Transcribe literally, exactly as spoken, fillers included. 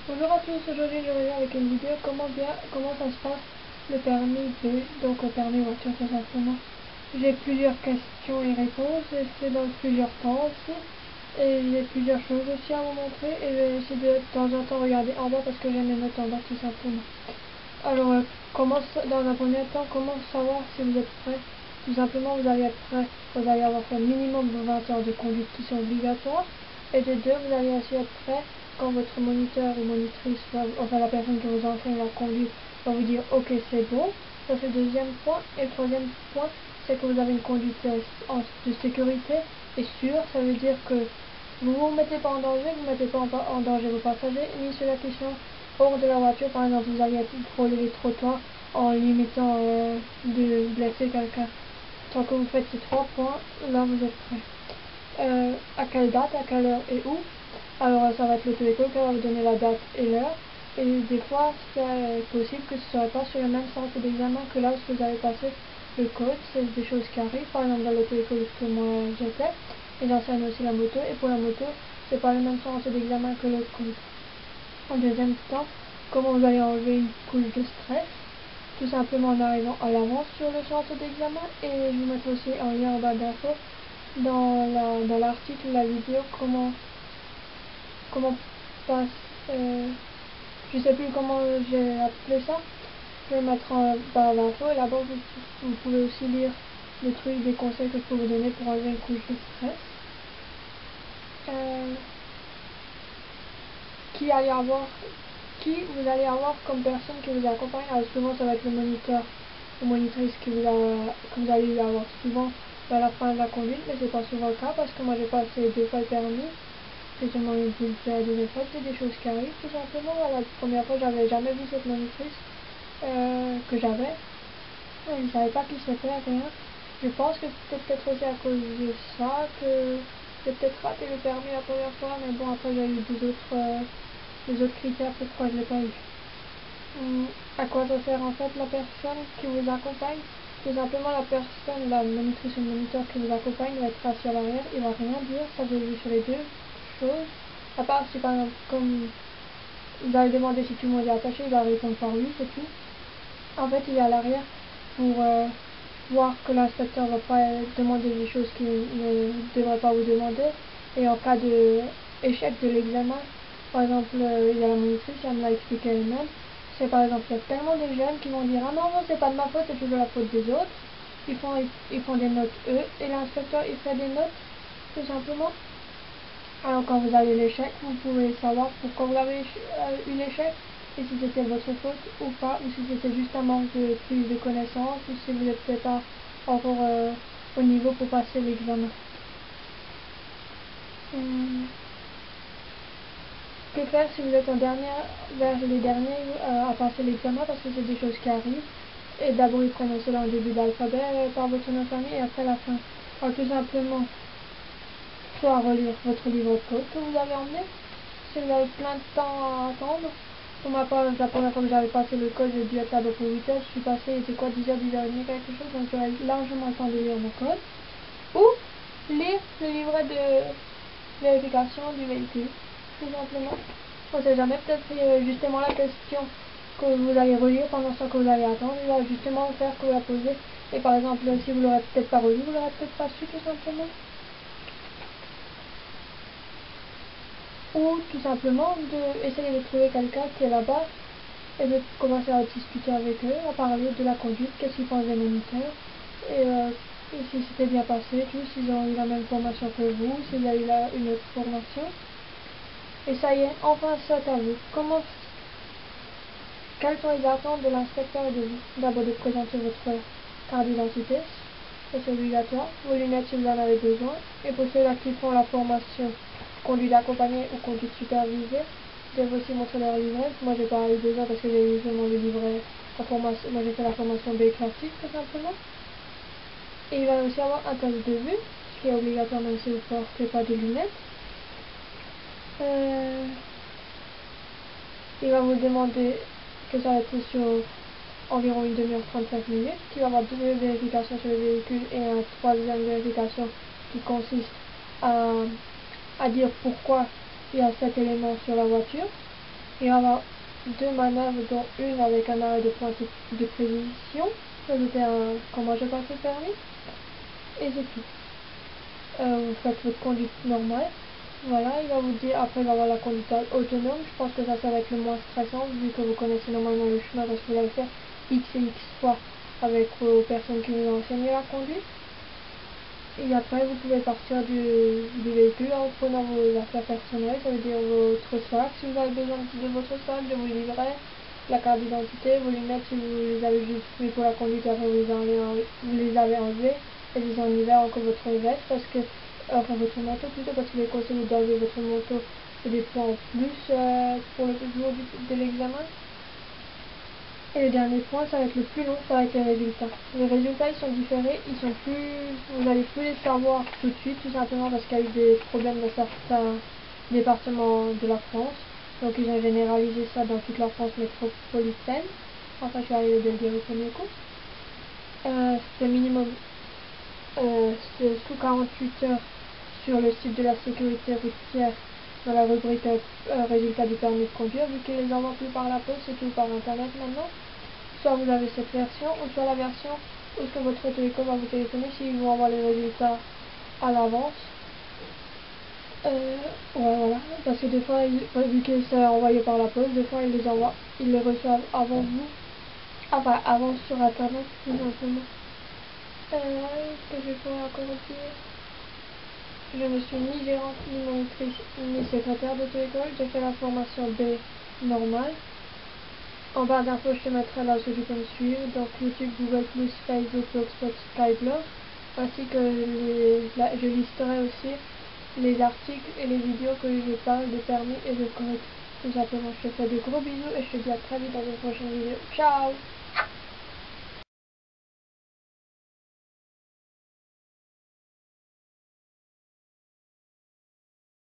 Bonjour à tous, aujourd'hui je reviens avec une vidéo comment bien comment ça se passe le permis B, donc le permis voiture tout simplement. J'ai plusieurs questions et réponses, et c'est dans plusieurs temps aussi, et j'ai plusieurs choses aussi à vous montrer, et je vais essayer de, de temps en temps regarder en bas parce que j'ai mes notes en bas tout simplement. Alors euh, comment, dans un premier temps, comment savoir si vous êtes prêt? Tout simplement vous allez être prêt, vous allez avoir fait minimum de vingt heures de conduite qui sont obligatoires, et de deux, vous allez aussi être prêt quand votre moniteur ou monitrice, enfin la personne qui vous enseigne la conduite, va vous dire ok c'est bon. Ça c'est le deuxième point. Et le troisième point, c'est que vous avez une conduite de sécurité et sûre. Ça veut dire que vous ne vous mettez pas en danger, vous ne mettez pas en, en danger vos passagers, ni ceux-là qui sont hors de la voiture. Par exemple, vous allez frôler les trottoirs en limitant euh, de blesser quelqu'un. Tant que vous faites ces trois points, là vous êtes prêt. Euh, à quelle date, à quelle heure et où? Alors ça va être l'auto-école qui va vous donner la date et l'heure, et des fois c'est possible que ce ne soit pas sur le même centre d'examen que là où vous avez passé le code. C'est des choses qui arrivent. Par exemple dans l'auto-école que moi j'étais, et j'enseigne aussi la moto, et pour la moto c'est pas le même centre d'examen que le code. En deuxième temps, comment vous allez enlever une couche de stress? Tout simplement en arrivant à l'avance sur le centre d'examen, et je vous mettrai aussi en lien en bas d'info dans la dans l'article, la vidéo, comment comment passe, euh, je sais plus comment j'ai appelé ça. Je vais mettre en bas l'info, et là-bas vous, vous pouvez aussi lire des trucs, des conseils que je peux vous donner pour enlever une couche de stress. Euh, qui allez avoir qui vous allez avoir comme personne qui vous accompagne? Alors souvent ça va être le moniteur ou monitrice qui vous a, que vous allez avoir souvent vers la fin de la conduite, mais c'est pas souvent le cas parce que moi j'ai passé deux fois le permis. J'ai seulement eu la deuxième fois, c'est des choses qui arrivent tout simplement. La première fois j'avais jamais vu cette monitrice euh, que j'avais, je ne savais pas qui c'était, rien. Je pense que c'était peut-être aussi à cause de ça que j'ai peut-être raté le permis la première fois, mais bon après j'ai eu des autres euh, les autres critères pourquoi je ne l'ai pas eu. Hum, à quoi ça sert en fait la personne qui vous accompagne? Tout simplement la personne, la monitrice ou le moniteur qui vous accompagne va être assis à l'arrière, il va rien dire, ça vous joue sur les deux choses. À part si par exemple, comme vous allez demander si tout le monde est attaché, il va répondre par oui, c'est tout. En fait il est à l'arrière pour euh, voir que l'inspecteur ne va pas demander des choses qu'il ne devrait pas vous demander, et en cas d'échec de l'examen, par exemple euh, il y a la monitrice, elle me l'a expliqué elle-même, c'est par exemple il y a tellement de jeunes qui vont dire ah non non c'est pas de ma faute, c'est toujours la faute des autres. Ils font, ils, ils font des notes eux, et l'inspecteur il fait des notes tout simplement. Alors quand vous avez l'échec, vous pouvez savoir pourquoi vous avez euh, eu l'échec, et si c'était votre faute ou pas, ou si c'était juste un manque de prise de connaissance, ou si vous n'êtes pas encore euh, au niveau pour passer l'examen. Hum. Que faire si vous êtes en dernière, vers les derniers euh, à passer l'examen, parce que c'est des choses qui arrivent. Et d'abord ils prennent cela en début d'alphabet euh, par votre nom de famille, et après la fin. Alors tout simplement, soit relire votre livre de code que vous avez emmené, si vous avez plein de temps à attendre. Pour ma part, la première fois que j'avais passé le code, j'ai dû être là-bas pour huit heures, je suis passé, il était quoi, dix heures, dix heures trente, quelque chose, donc j'aurais largement le temps de lire mon code. Ou lire le livret de vérification du véhicule, tout simplement. On ne sait jamais, peut-être euh, justement la question que vous allez relire pendant ce que vous allez attendre, il va justement faire que vous la posez. Et par exemple, si vous l'aurez peut-être pas relu, vous l'aurez peut-être pas su, tout simplement. Ou tout simplement d'essayer de, de trouver quelqu'un qui est là-bas, et de commencer à discuter avec eux, à parler de la conduite, qu'est-ce qu'ils pensent des moniteurs, et, euh, et si c'était bien passé, tout, s'ils ont eu la même formation que vous, s'il y a eu là une autre formation. Et ça y est, enfin c'est à vous. Comment, quelles sont les attentes de l'inspecteur et de vous? D'abord de présenter votre carte d'identité, ça c'est obligatoire, vos lunettes si vous en avez besoin, et pour ceux-là qui font la formation conduite accompagnée ou conduite supervisée, vous devez aussi montrer leur livret. Moi j'ai pas eu besoin parce que j'ai eu seulement le livret, la formation, moi j'ai fait la formation B classique tout simplement. Et il va aussi avoir un test de vue, ce qui est obligatoire même si vous ne portez pas de lunettes. Euh, il va vous demander que ça va être sur environ une demi-heure, trente-cinq minutes, qui va avoir deux vérifications sur le véhicule et une troisième vérification qui consiste à, à dire pourquoi il y a cet élément sur la voiture. Il va y avoir deux manœuvres, dont une avec un arrêt de pointe de précision. Ça c'était un comment je passe le permis. Et c'est tout. Euh, vous faites votre conduite normale. Voilà, il va vous dire, après il va y avoir la conduite autonome. Je pense que ça, ça va être le moins stressant vu que vous connaissez normalement le chemin parce que vous l'avez fait X et X fois avec vos personnes qui vous ont enseigné la conduite. Et après vous pouvez partir du, du véhicule en prenant vos affaires personnelles, ça veut dire votre sac si vous avez besoin de votre sac, de vos livrets, la carte d'identité, vos lunettes si vous les avez juste pris pour la conduite, après vous les avez, vous les avez enlevées et les en hiver encore votre veste parce que enfin votre manteau plutôt parce qu'il est conseillé d'enlever votre manteau et des points en plus euh, pour le jour du, de l'examen. Et le dernier point, ça va être le plus long, ça va être les résultats. Les résultats, ils sont différés, ils sont plus, vous n'allez plus les savoir tout de suite, tout simplement parce qu'il y a eu des problèmes dans certains départements de la France. Donc ils ont généralisé ça dans toute la France métropolitaine. Enfin, je suis arrivée de le dire au premier coup. Euh, c'est minimum euh, c'est sous quarante-huit heures sur le site de la sécurité routière dans la rubrique euh, résultats du permis de conduire, vu qu'ils les envoient plus par la poste, c'est tout par internet maintenant. Soit vous avez cette version, ou soit la version où ce que votre télécom va vous téléphoner s'ils vous envoient les résultats à l'avance. Euh, ouais, voilà, parce que des fois, ils, vu que c'est envoyé par la poste, des fois ils les envoient, ils les reçoivent avant vous, enfin avant sur internet, tout simplement. Euh, ce que je pourrais encore dire, je ne suis ni gérante, ni monitrice, ni secrétaire d'auto-école, j'ai fait la formation B normale. En barre d'infos, je te mettrai là où tu peux me suivre, donc YouTube, Google plus, Facebook, Blogspot, Skyblog, ainsi que les, la, je listerai aussi les articles et les vidéos que je parle de permis et de code. Tout simplement, je te fais de gros bisous et je te dis à très vite dans une prochaine vidéo. Ciao!